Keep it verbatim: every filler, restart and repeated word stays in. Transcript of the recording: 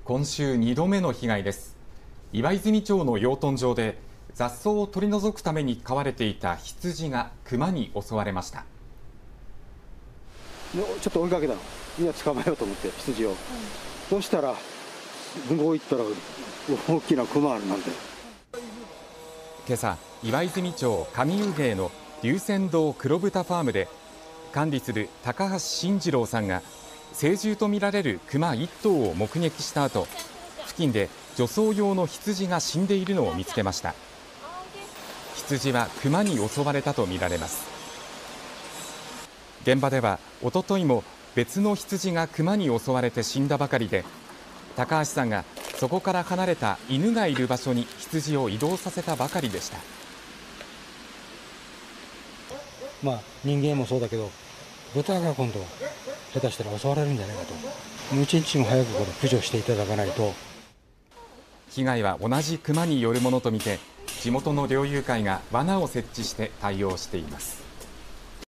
今週にどめの被害です。岩泉町の養豚場で雑草を取り除くために飼われていた羊がクマに襲われました。 ちょっと追いかけたの。いや、捕まえようと思って羊を、うん、そうしたら向こう行ったら大きなクマあるなんて。 今朝、岩泉町上湯芸の龍泉堂黒豚ファームで管理する高橋慎次郎さんが成獣とみられるクマいっとうを目撃した後、付近で除草用の羊が死んでいるのを見つけました。羊はクマに襲われたとみられます。現場ではおとといも別の羊がクマに襲われて死んだばかりで、高橋さんがそこから離れた犬がいる場所に羊を移動させたばかりでした。 まあ、人間もそうだけど、豚が今度下手したら襲われるんじゃないかと、一日も早くこれ駆除していただかないと。 被害は同じクマによるものとみて、地元の猟友会が罠を設置して対応しています。